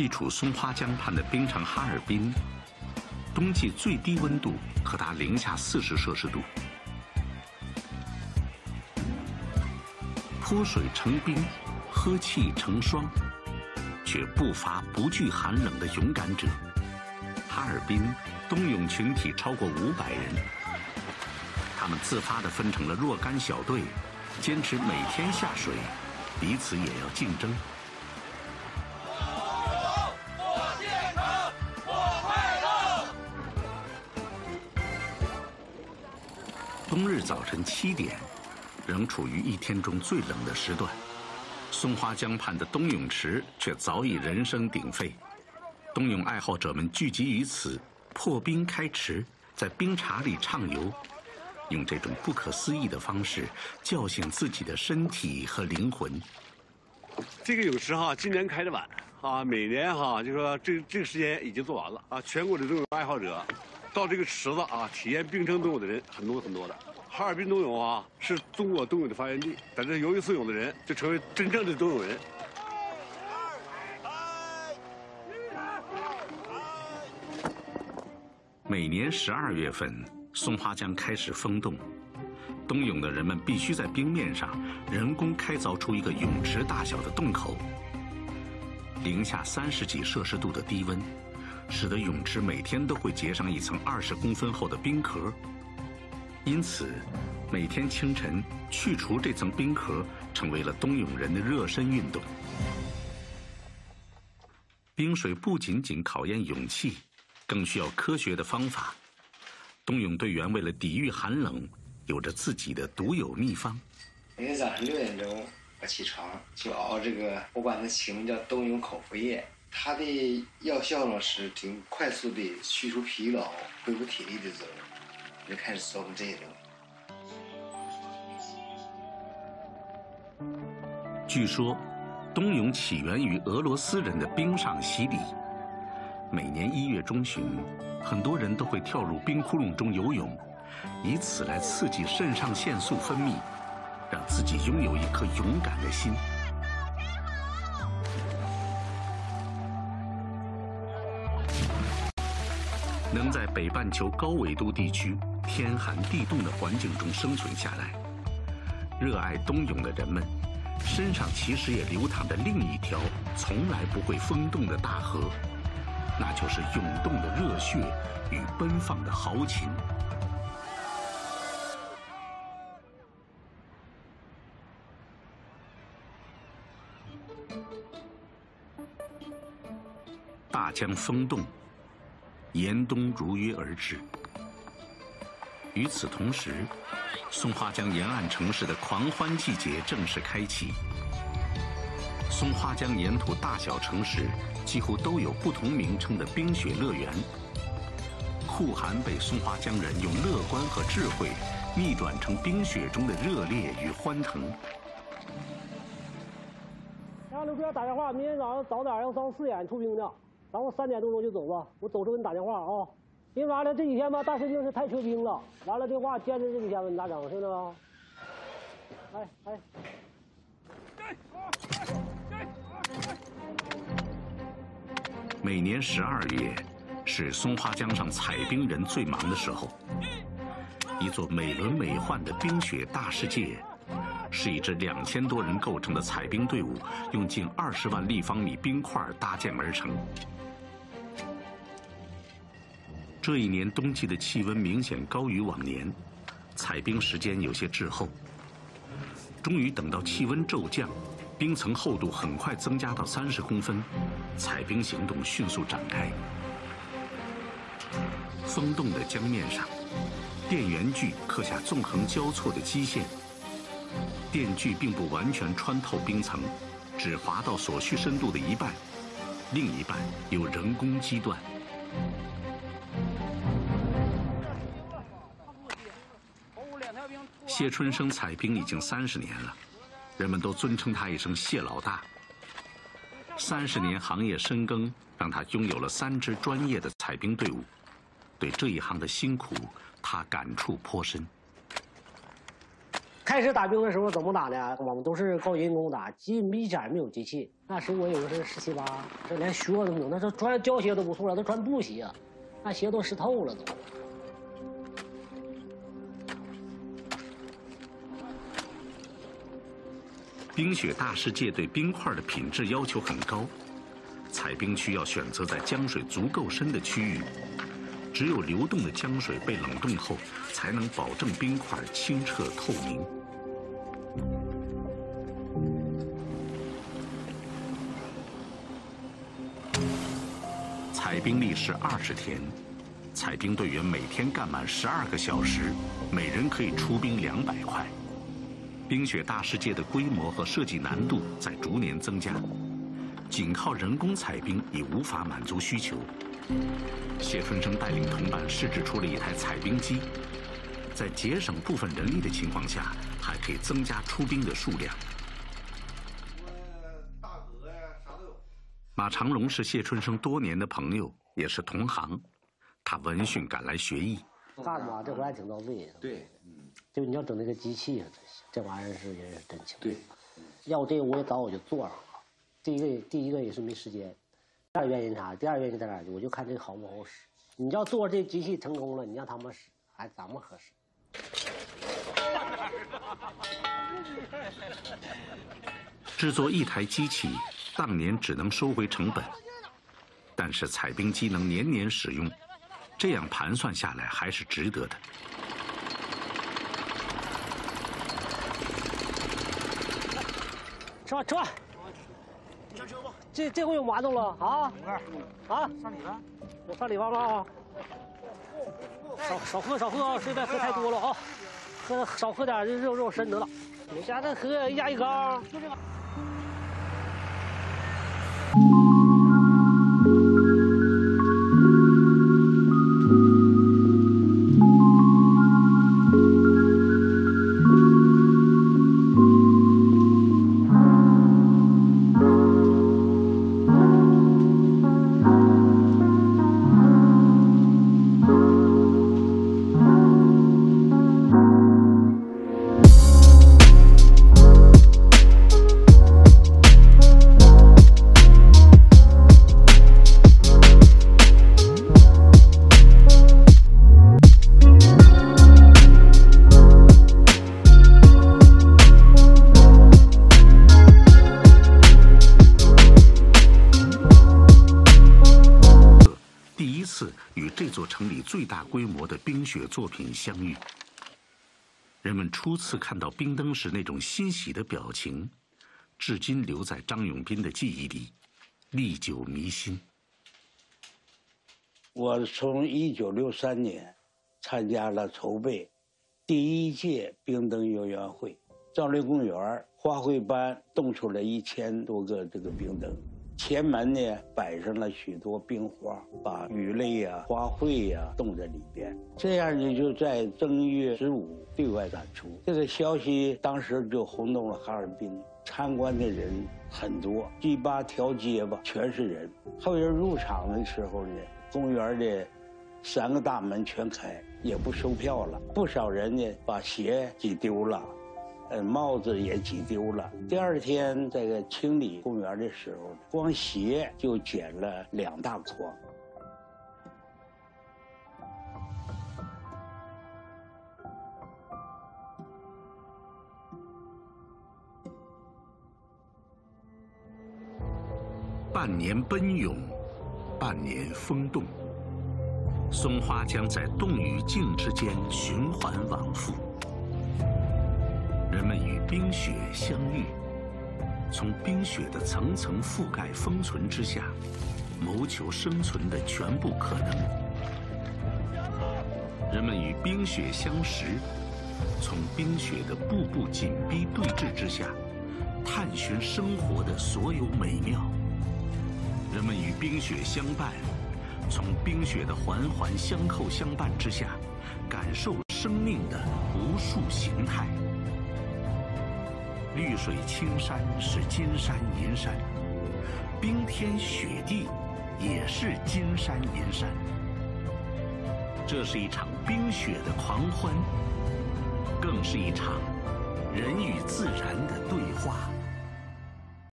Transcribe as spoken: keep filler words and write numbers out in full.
地处松花江畔的冰城哈尔滨，冬季最低温度可达零下四十摄氏度。泼水成冰，喝气成霜，却不乏不惧寒冷的勇敢者。哈尔滨冬泳群体超过五百人，他们自发地分成了若干小队，坚持每天下水，彼此也要竞争。冬日早晨七点，仍处于一天中最冷的时段，松花江畔的冬泳池却早已人声鼎沸。冬泳爱好者们聚集于此，破冰开池，在冰碴里畅游，用这种不可思议的方式叫醒自己的身体和灵魂。 这个泳池哈，今年开的晚啊，每年哈就说这这个时间已经做完了啊。全国的冬泳爱好者到这个池子啊，体验冰城冬泳的人很多很多的。哈尔滨冬泳啊，是中国冬泳的发源地，在这游一次泳的人就成为真正的冬泳人。 每年十二月份，松花江开始封冻，冬泳的人们必须在冰面上人工开凿出一个泳池大小的洞口。零下三十几摄氏度的低温，使得泳池每天都会结上一层二十公分厚的冰壳。因此，每天清晨去除这层冰壳，成为了冬泳人的热身运动。冰水不仅仅考验勇气，更需要科学的方法。冬泳队员为了抵御寒冷，有着自己的独有秘方。 每天早上六点钟我起床，就熬这个，我管它起名叫冬泳口服液。它的药效呢是挺快速的去除疲劳、恢复体力的作用。就开始琢磨这些东西。 据说，冬泳起源于俄罗斯人的冰上洗礼。每年一月中旬，很多人都会跳入冰窟窿中游泳，以此来刺激肾上腺素分泌，让自己拥有一颗勇敢的心。能在北半球高纬度地区天寒地冻的环境中生存下来，热爱冬泳的人们身上其实也流淌着另一条从来不会封冻的大河，那就是涌动的热血与奔放的豪情。大江封冻，严冬如约而至。与此同时，松花江沿岸城市的狂欢季节正式开启。松花江沿途大小城市几乎都有不同名称的冰雪乐园。酷寒被松花江人用乐观和智慧逆转成冰雪中的热烈与欢腾。 让刘哥打电话，明天早上早点要上四点出冰的，咱们三点多钟就走吧。我走时候给你打电话啊。因为完了这几天吧，大石径是太缺冰了。完了，电话坚持这几天吧，你咋整？听着吗？哎哎。 每年十二月是松花江上采冰人最忙的时候。一座美轮美奂的冰雪大世界，是一支两千多人构成的采冰队伍用近二十万立方米冰块搭建而成。这一年冬季的气温明显高于往年，采冰时间有些滞后。终于等到气温骤降，冰层厚度很快增加到三十公分，采冰行动迅速展开。封冻的江面上，电源锯刻下纵横交错的基线，电锯并不完全穿透冰层，只划到所需深度的一半，另一半由人工击断。谢春生采冰已经三十年了，人们都尊称他一声谢老大。三十年行业深耕，让他拥有了三支专业的采冰队伍。对这一行的辛苦，他感触颇深。 开始打兵的时候怎么打呢？我们都是靠人工打，机密前没有机器。那时候我有的是十七八，这连靴子都没有，那时候穿胶鞋都不错了，都穿布鞋，那鞋都湿透了都。 冰雪大世界对冰块的品质要求很高，采冰区要选择在江水足够深的区域，只有流动的江水被冷冻后，才能保证冰块清澈透明。采冰历时二十天，采冰队员每天干满十二个小时，每人可以出冰两百块。冰雪大世界的规模和设计难度在逐年增加，仅靠人工采冰已无法满足需求。谢春生带领同伴试制出了一台采冰机，在节省部分人力的情况下，还可以增加出冰的数量。马长龙是谢春生多年的朋友，也是同行，他闻讯赶来学艺。 干嘛这回还挺到位的。 对，嗯， 就你要整那个机器，这玩意儿是也是真情。 对， 要这个我也早我就做上了。第一个第一个也是没时间，第二原因啥？第二原因在哪儿？我就看这个好不好使。你要做这机器成功了，你让他们使，还咱们合适。 制作一台机器，当年只能收回成本，但是采冰机能年年使用，这样盘算下来还是值得的。 吃饭吃饭。上车吧。这这回有馒头了啊？啊？上礼吧。我上礼吧吧。少少喝少喝啊，实在喝太多了啊，喝少喝点肉肉参得了。你家这喝压一缸，就这个。最大规模的冰雪作品相遇，人们初次看到冰灯时那种欣喜的表情，至今留在张永斌的记忆里，历久弥新。 我从一九六三年参加了筹备第一届冰灯游园会，赵林公园花卉班冻出了一千多个这个冰灯。前门呢摆上了许多冰花，把鱼类呀、花卉呀冻在里边，这样呢就在正月十五对外展出。这个消息当时就轰动了哈尔滨，参观的人很多，七八条街吧全是人。后人入场的时候呢，公园的三个大门全开，也不收票了。不少人呢把鞋挤丢了。呃，帽子也挤丢了。第二天这个清理公园的时候，光鞋就捡了两大筐。 半年奔涌，半年风动，松花江在动与静之间循环往复。人们与冰雪相遇，从冰雪的层层覆盖封存之下，谋求生存的全部可能。人们与冰雪相识，从冰雪的步步紧逼对峙之下，探寻生活的所有美妙。人们与冰雪相伴，从冰雪的环环相扣相伴之下，感受生命的无数形态。绿水青山是金山银山，冰天雪地也是金山银山。这是一场冰雪的狂欢，更是一场人与自然的对话。